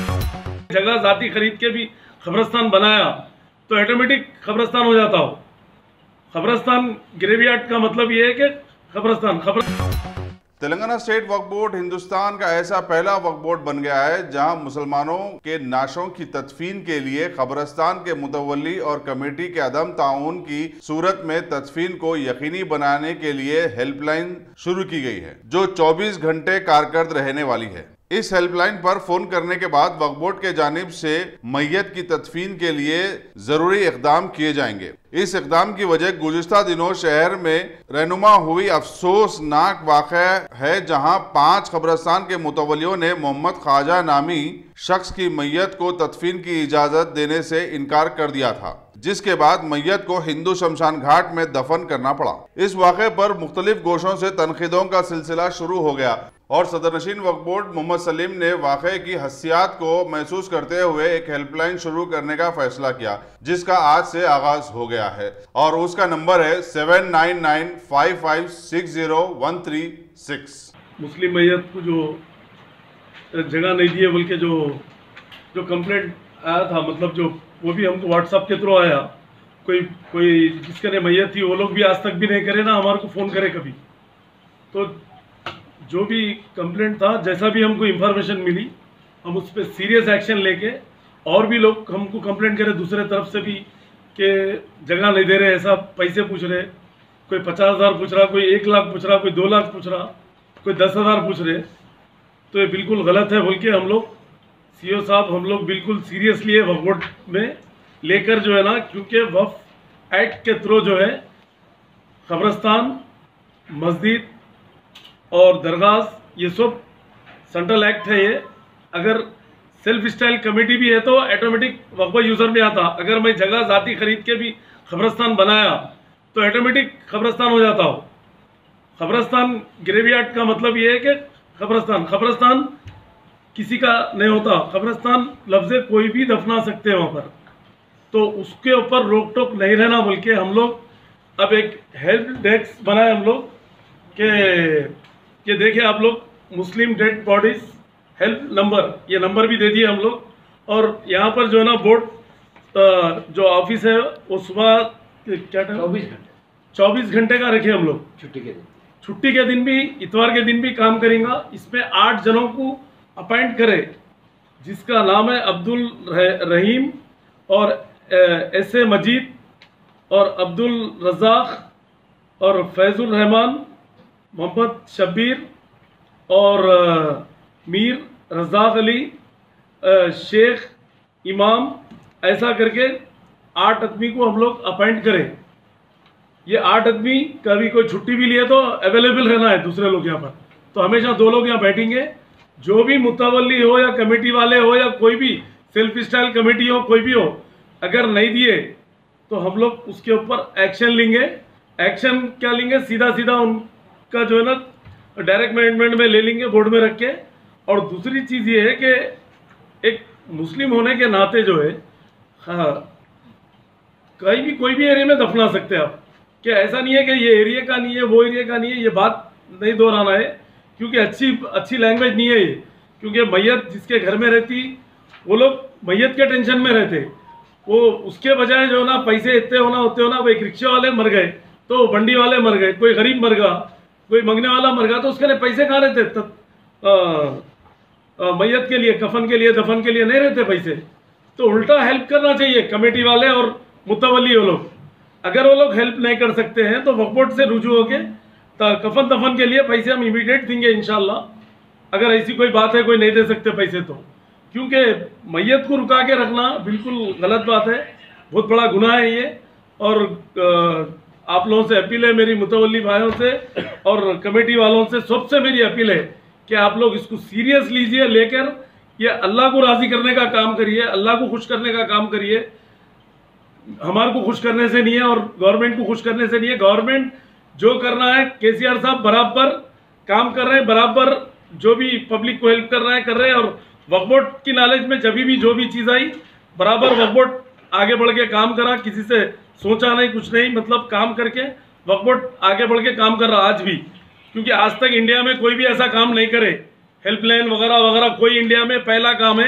जगह जाती खरीद के भी कब्रिस्तान बनाया तो ऑटोमेटिक कब्रिस्तान हो जाता हो। कब्रिस्तान ग्रेवयार्ड का मतलब ये है कि कब्रिस्तान। तेलंगाना स्टेट वक्फ बोर्ड हिंदुस्तान का ऐसा पहला वक्फ बोर्ड बन गया है जहां मुसलमानों के नाशों की तदफीन के लिए कब्रिस्तान के मुतवल्ली और कमेटी के अदम ताउन की सूरत में तदफीन को यकीनी बनाने के लिए हेल्पलाइन शुरू की गई है, जो 24 घंटे कारकर्द रहने वाली है। इस हेल्पलाइन पर फोन करने के बाद वक्फ बोर्ड के जानिब से मैयत की तदफीन के लिए जरूरी इकदाम किए जाएंगे। इस इकदाम की वजह गुज़िश्ता दिनों शहर में रहनुमा हुई अफसोसनाक वाक़या है, जहां 5 कब्रिस्तान के मुतवल्लियों ने मोहम्मद ख्वाजा नामी शख्स की मैयत को तदफीन की इजाज़त देने से इनकार कर दिया था, जिसके बाद मैयत को हिंदू शमशान घाट में दफन करना पड़ा। इस वाक़े पर मुख्तलिफ गोशों से तनकीदों का सिलसिला शुरू हो गया और सदरनशीन वक्फ बोर्ड मोहम्मद सलीम ने वाक़े की हस्सियात को महसूस करते हुए एक हेल्पलाइन शुरू करने का फैसला किया, जिसका आज से आगाज हो गया है और उसका नंबर है 7995560136। मुस्लिम मैयत को जो जगह नहीं दी है बल्कि जो कंप्लेंट आया था, मतलब जो वो भी हमको व्हाट्सएप के थ्रू आया, कोई जिसके ने मैयत थी वो लोग भी आज तक भी नहीं करे ना हमारे को फ़ोन करे कभी। तो जो भी कंप्लेंट था, जैसा भी हमको इन्फॉर्मेशन मिली, हम उस पर सीरियस एक्शन लेके, और भी लोग हमको कंप्लेंट करे दूसरे तरफ से भी कि जगह नहीं दे रहे, ऐसा पैसे पूछ रहे, कोई 50,000 पूछ रहा, कोई 1 लाख पूछ रहा, कोई 2 लाख पूछ रहा, कोई 10,000 पूछ रहे। तो ये बिल्कुल गलत है बोल के हम लोग सीओ साहब हम लोग बिल्कुल सीरियसली है वक्फ बोर्ड में लेकर जो है ना, क्योंकि वक्फ एक्ट के थ्रू जो है कब्रिस्तान, मस्जिद और दरगाह ये सब सेंट्रल एक्ट है। ये अगर सेल्फ स्टाइल कमेटी भी है तो ऑटोमेटिक वक्फ यूज़र में आता। अगर मैं जगह जाती खरीद के भी कब्रिस्तान बनाया तो ऑटोमेटिक कब्रिस्तान हो जाता हो। कब्रिस्तान ग्रेवयार्ड का मतलब ये है कि कब्रिस्तान किसी का नहीं होता। कब्रिस्तान लफ्ज़ कोई भी दफना सकते हैं वहाँ पर, तो उसके ऊपर रोक टोक नहीं रहना बोल के हम लोग अब एक हेल्प डेस्क बनाए हम लोग कि देखिए आप लोग मुस्लिम डेड बॉडीज हेल्प नंबर, ये नंबर भी दे दिए हम लोग। और यहाँ पर जो है ना बोर्ड जो ऑफिस है वो सुबह क्या टाइम 24 घंटे का रखे हम लोग। छुट्टी के दिन भी, इतवार के दिन भी काम करेंगे। इसमें 8 जनों को अपॉइंट करे, जिसका नाम है अब्दुल रहीम और एस.ए. मजीद और अब्दुल रज़ाक और फैज़ुल रहमान, मोहम्मद शब्बीर और मीर रज़ाक अली, शेख इमाम, ऐसा करके 8 आदमी को हम लोग अपॉइंट करें। ये 8 आदमी कभी कोई छुट्टी भी लिए तो अवेलेबल रहना है दूसरे लोग यहाँ पर, तो हमेशा 2 लोग यहाँ बैठेंगे। जो भी मुतवल्ली हो या कमेटी वाले हो या कोई भी सेल्फ स्टाइल कमेटी हो, कोई भी हो, अगर नहीं दिए तो हम लोग उसके ऊपर एक्शन लेंगे। एक्शन क्या लेंगे, सीधा उनका जो है ना डायरेक्ट मैनेजमेंट में ले लेंगे, बोर्ड में रख के। और दूसरी चीज़ ये है कि एक मुस्लिम होने के नाते जो है, हाँ, कहीं भी कोई भी एरिया में दफना सकते हैं आप, कि ऐसा नहीं है कि ये एरिया का नहीं है, वो एरिया का नहीं है। ये बात नहीं दोहराना है, क्योंकि अच्छी लैंग्वेज नहीं है ये। क्योंकि मैयत जिसके घर में रहती, वो लोग मैयत के टेंशन में रहते, वो उसके बजाय जो ना पैसे इतने होना, वो एक रिक्शा वाले मर गए तो बंडी वाले मर गए, कोई गरीब मर गया, कोई मंगने वाला मर गया, तो उसके लिए पैसे कहाँ रहते? मैयत के लिए, कफन के लिए, दफन के लिए नहीं रहते पैसे। तो उल्टा हेल्प करना चाहिए कमेटी वाले और मुतवल्ली वो लोग। अगर वो लोग हेल्प नहीं कर सकते हैं तो वक्फ बोर्ड से रुजू होके कफन दफन के लिए पैसे हम इमीडिएट देंगे इंशाल्लाह। अगर ऐसी कोई बात है, कोई नहीं दे सकते पैसे तो, क्योंकि मैयत को रुका के रखना बिल्कुल गलत बात है, बहुत बड़ा गुनाह है ये। और आप लोगों से अपील है, मेरी मुतवल्ली भाइयों से और कमेटी वालों से, सबसे मेरी अपील है कि आप लोग इसको सीरियस लीजिए, लेकर ये अल्लाह को राज़ी करने का काम करिए, अल्लाह को खुश करने का काम करिए। हमारे को खुश करने से नहीं है और गवर्नमेंट को खुश करने से नहीं है। गवर्नमेंट जो करना है, केसीआर साहब बराबर काम कर रहे हैं, बराबर जो भी पब्लिक को हेल्प कर रहे हैं। और वक्फ बोर्ड की नॉलेज में जब भी जो भी चीज़ आई, बराबर वक्फ बोर्ड आगे बढ़ के काम करा, किसी से सोचा नहीं, कुछ नहीं, मतलब काम करके वक्फ बोर्ड आगे बढ़ के काम कर रहा आज भी। क्योंकि आज तक इंडिया में कोई भी ऐसा काम नहीं करे, हेल्पलाइन वगैरह वगैरह, कोई इंडिया में पहला काम है।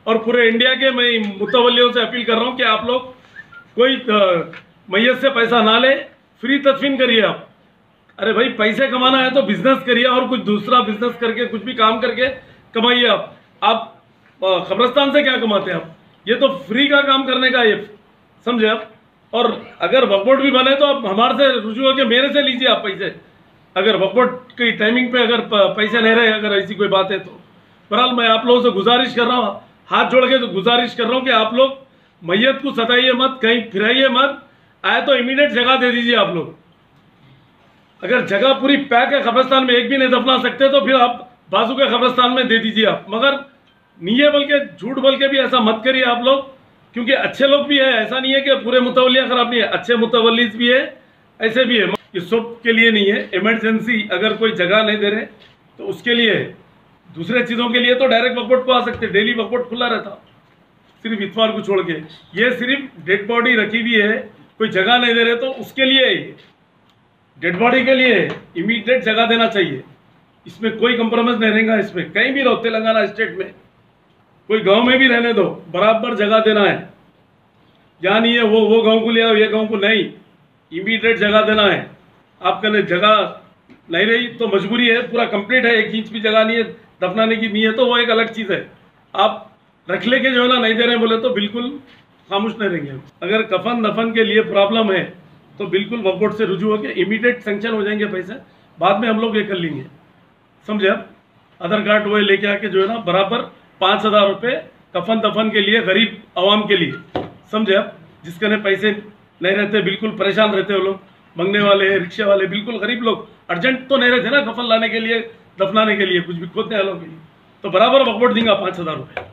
और पूरे इंडिया के मैं मुतवल्लियों से अपील कर रहा हूँ कि आप लोग कोई मैयत से पैसा ना ले, फ्री तदफीन करिए आप। अरे भाई पैसे कमाना है तो बिजनेस करिए और कुछ दूसरा बिजनेस करके कुछ भी काम करके कमाइए आप कब्रिस्तान से क्या कमाते हैं आप? ये तो फ्री का काम करने का, ये समझे आप। और अगर वक्फ बोर्ड भी बने तो आप हमारे से रुजू होकर मेरे से लीजिए आप पैसे, अगर वक्फ बोर्ड की टाइमिंग पे अगर पैसे नहीं रहे, अगर ऐसी कोई बात है तो। बहरहाल मैं आप लोगों से गुजारिश कर रहा हूँ, हाथ जोड़ के तो गुजारिश कर रहा हूँ कि आप लोग मैयत को सताइए मत, कहीं फिराइए मत, आए तो इमीडिएट जगह दे दीजिए आप लोग। अगर जगह पूरी पैक है, कब्रिस्तान में एक भी नहीं दफना सकते तो फिर आप बाजू के कब्रिस्तान में दे दीजिए आप, मगर नहीं है बोल के, झूठ बोल के भी ऐसा मत करिए आप लोग, क्योंकि अच्छे लोग भी है, ऐसा नहीं है कि पूरे मुतवल्लियाँ खराब नहीं है, अच्छे मुतवल्लिस भी है, ऐसे भी है। ये सब के लिए नहीं है, इमरजेंसी अगर कोई जगह नहीं दे रहे तो उसके लिए है। दूसरे चीज़ों के लिए तो डायरेक्ट वक्फ बोर्ड को आ सकते, डेली वक्फ बोर्ड खुला रहता, सिर्फ इतवार को छोड़ के। ये सिर्फ डेड बॉडी रखी हुई है, कोई जगह नहीं दे रहे तो उसके लिए है, डेड बॉडी के लिए इमीडिएट जगह देना चाहिए। इसमें कोई कंप्रोमाइज नहीं रहेगा, इसमें कहीं भी रहो तेलंगाना स्टेट में, कोई गांव में भी रहने दो, बराबर जगह देना है। यहाँ नहीं है वो गांव को ले आओ, ये गांव को नहीं, इमीडिएट जगह देना है। आपके लिए जगह नहीं रही तो मजबूरी है, पूरा कंप्लीट है, 1 इंच भी जगह नहीं है, दफनाने की नहीं है तो वो एक अलग चीज़ है। आप रख ले के जो है ना नहीं दे रहे बोले तो बिल्कुल खामोश नहीं रहेंगे। अगर कफन दफन के लिए प्रॉब्लम है तो बिल्कुल वक्फ बोर्ड से रुजू होकर इमीडिएट सेंक्शन हो जाएंगे पैसे, बाद में हम लोग ये कर लेंगे, समझे आप। आधार कार्ड वो लेके आके जो है ना बराबर 5,000 रुपये कफन दफन के लिए, गरीब आवाम के लिए, समझे आप। जिसके ने पैसे नहीं रहते, बिल्कुल परेशान रहते हो लोग, मंगने वाले, रिक्शे वाले, बिल्कुल गरीब लोग, अर्जेंट तो नहीं रहते ना कफन लाने के लिए, दफनाने के लिए, कुछ भी खोदने वालों के लिए, तो बराबर वक्फ बोर्ड देंगे 5,000 रुपये।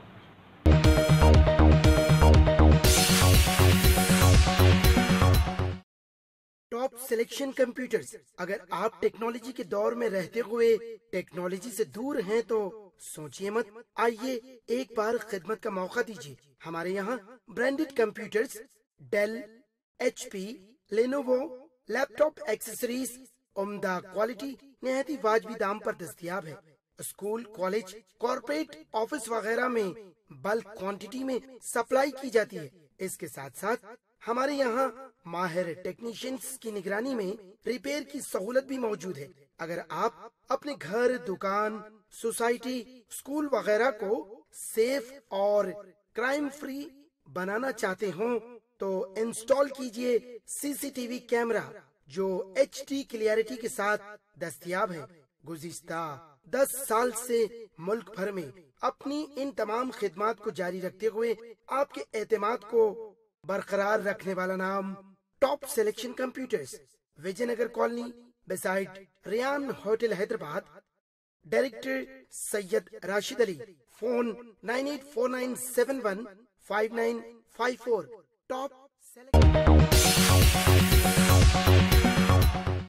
Top selection computers. अगर आप टेक्नोलॉजी के दौर में रहते हुए टेक्नोलॉजी से दूर हैं तो सोचिए मत, आइए एक बार खिदमत का मौका दीजिए। हमारे यहाँ branded computers, Dell, HP, Lenovo, laptop accessories, उम्दा क्वालिटी, निहायती वाजबी दाम पर दस्तयाब है। स्कूल, कॉलेज, कॉर्पोरेट, ऑफिस वगैरह में बल्क क्वांटिटी में सप्लाई की जाती है। इसके साथ साथ हमारे यहाँ माहिर टेक्नीशियंस की निगरानी में रिपेयर की सहूलत भी मौजूद है। अगर आप अपने घर, दुकान, सोसाइटी, स्कूल वगैरह को सेफ और क्राइम फ्री बनाना चाहते हो तो इंस्टॉल कीजिए CCTV कैमरा जो HD क्लियरिटी के साथ दस्तयाब है। गुज़िश्ता 10 साल से मुल्क भर में अपनी इन तमाम खिदमात को जारी रखते हुए आपके एतमाद को बरकरार रखने वाला नाम top selection computers, Vijayanagar colony, beside Riyan hotel, Hyderabad. Director Syed Rashid Ali. Phone 9849715954। Top